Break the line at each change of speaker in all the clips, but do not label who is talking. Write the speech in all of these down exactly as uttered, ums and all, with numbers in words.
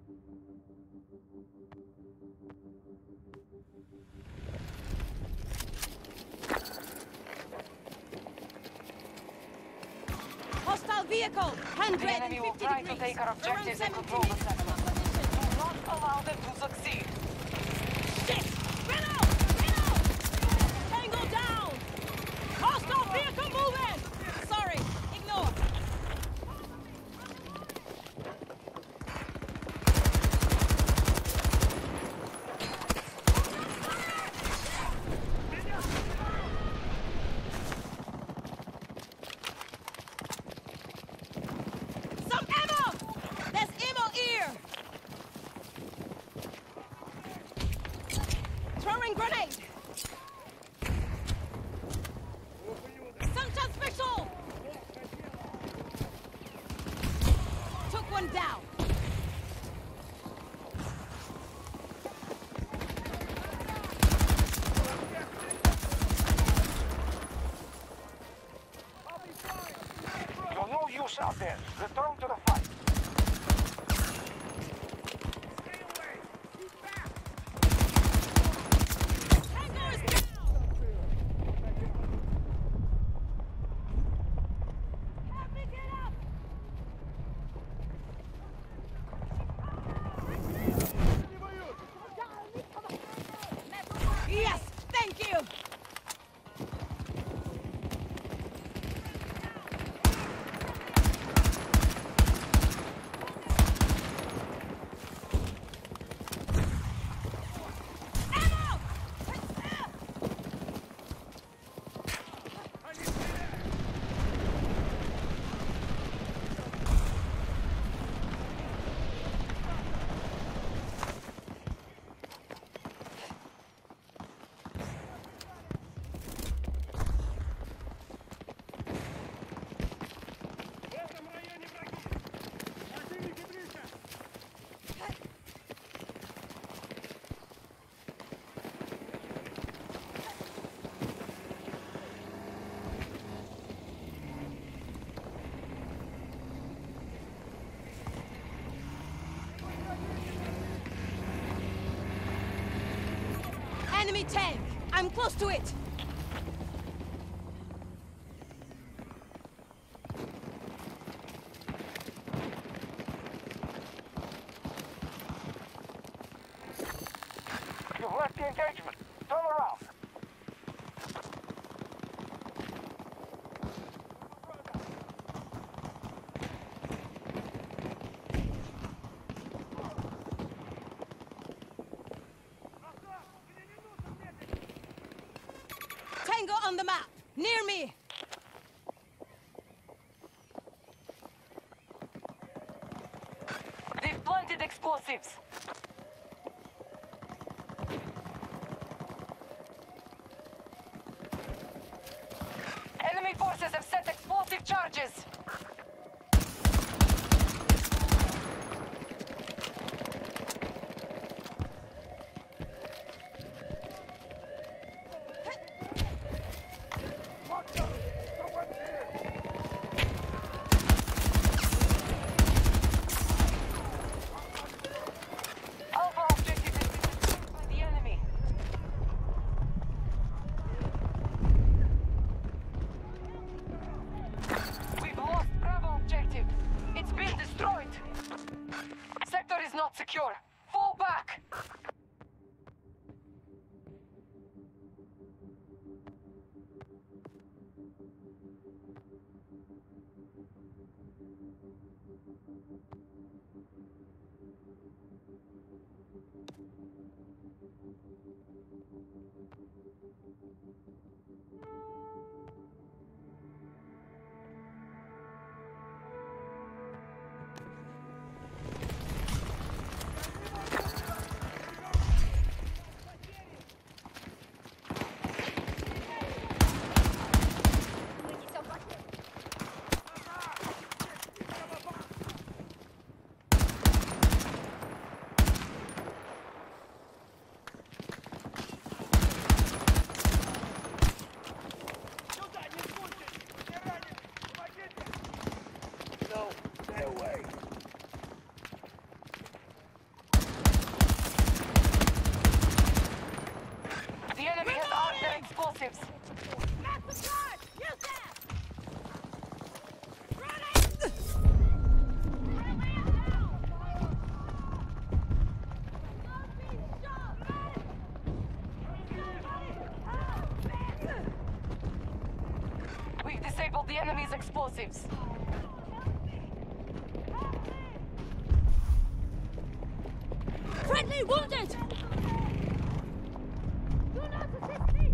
Hostile vehicle! one hundred
The enemy will try to take our objectives and control the sector. Do not allow them to succeed.
Shit! Renault! Renault! Tango down! Hostile vehicle moving! Sorry, ignore. Some ammo! There's ammo here! Throwing grenade! Sunshine special! Took one down.
You're no use out there. Return to the fight.
Tango is down! Help me get up! Yes, thank you! Ammo! Enemy tank! I'm close to it!
You've left the engagement. Turn around.
Tango on the map! Near me!
They've planted explosives. Enemy forces have set explosive charges. Alpha objective has been destroyed by the enemy. We've lost explosives.
Massive charge! Use that!
We've disabled the enemy's explosives.
Friendly wounded! Do not assist me!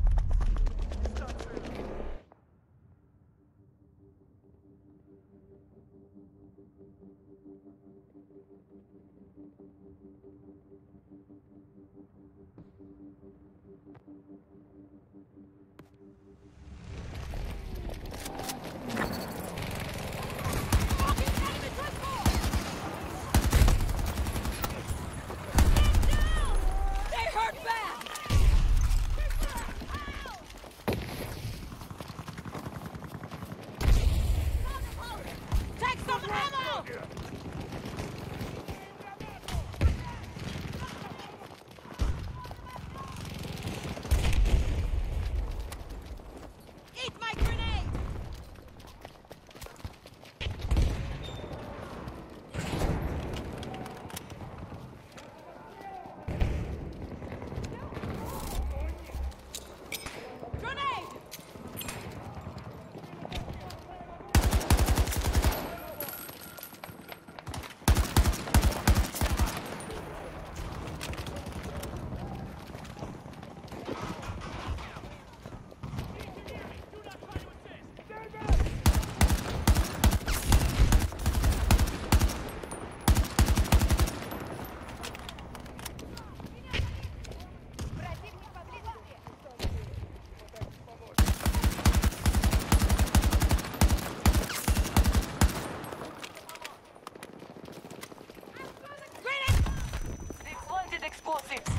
Explosives.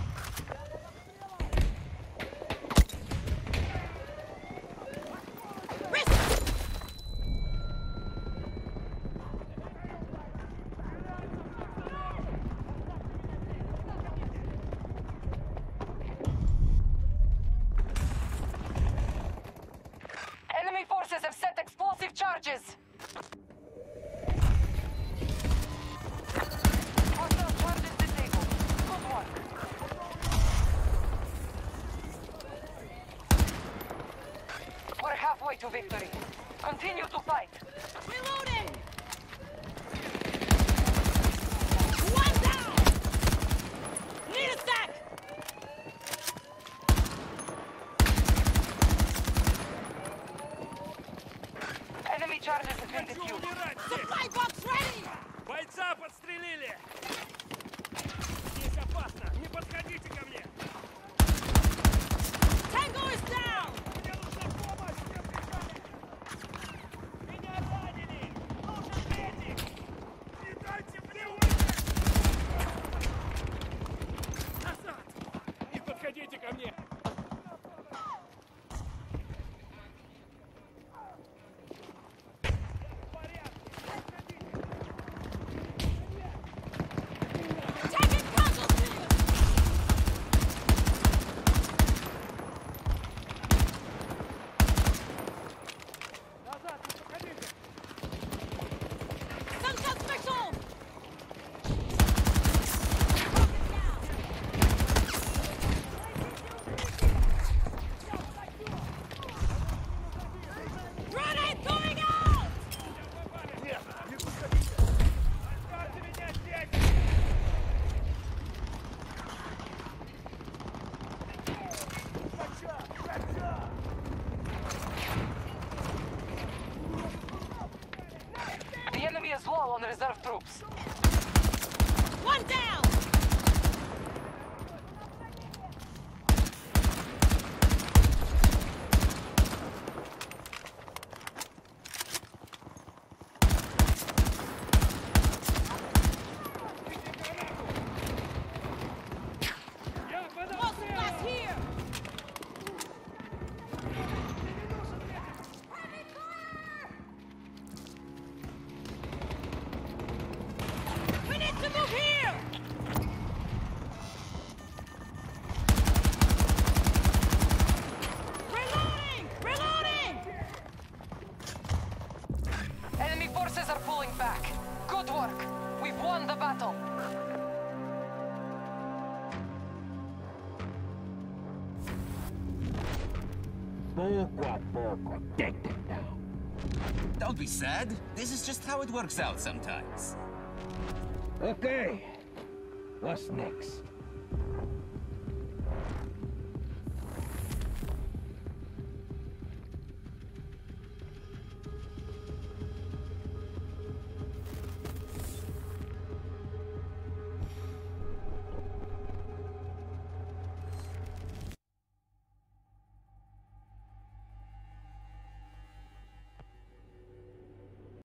Enemy forces have set explosive charges. Hostile charges disabled. Good work. We're halfway to victory. Continue to fight.
Reloading! One down! Need a stack!
Enemy charges have been defused.
Supply box ready!
Бойца подстрелили! Здесь опасно! Не подходите ко мне!
Tango is down!
Мне нужна помощь! Мне прижали! Меня ранили! Нужен медик! Не дайте мне уйти! Назад! Не подходите ко мне!
Taking casualties!
Назад! Не подходите!
Sunshot special! Grenade going out!
Нет! Не подходите! Оставьте меня здесь! Врача! Врача!
The enemy is low on reserve troops.
One down!
Я подал
More supplies here! Heavy fire!
Poco a poco, take them down.
Don't be sad. This is just how it works out sometimes.
Okay. What's next?